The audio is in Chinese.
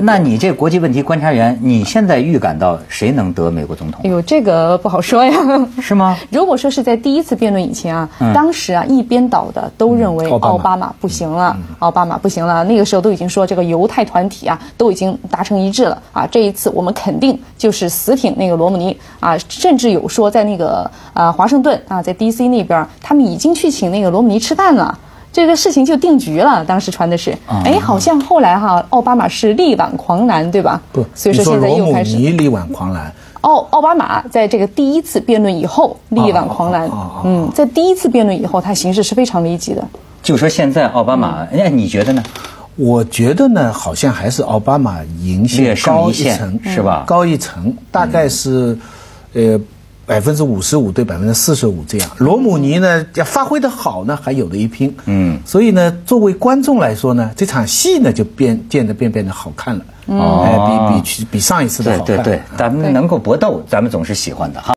那你这国际问题观察员，你现在预感到谁能得美国总统？ 哎呦，这个不好说呀。 是吗？ 如果说是在第一次辩论以前啊，当时啊一边倒的都认为奥巴马不行了，奥巴马不行了。那个时候都已经说这个犹太团体啊都已经达成一致了啊，这一次我们肯定就是死挺那个罗姆尼啊，甚至有说在那个华盛顿啊，在 DC 那边，他们已经去请那个罗姆尼吃饭了。这个事情就定局了，当时传的是，哎，好像后来哈，奥巴马是力挽狂澜，对吧？ 不， 所以说现在又开始罗姆尼力挽狂澜。 奥巴马在这个第一次辩论以后力挽狂澜，在第一次辩论以后，他形势是非常危急的。 就说现在奥巴马，你觉得呢？ 我觉得呢，好像还是奥巴马赢线高一层， 是吧？ 高一层，大概是，55%对45%这样。罗姆尼呢，要发挥的好呢，还有的一拼。所以呢，作为观众来说呢，这场戏呢就变得好看了。比上一次的好看。 对，咱们能够搏斗，咱们总是喜欢的哈。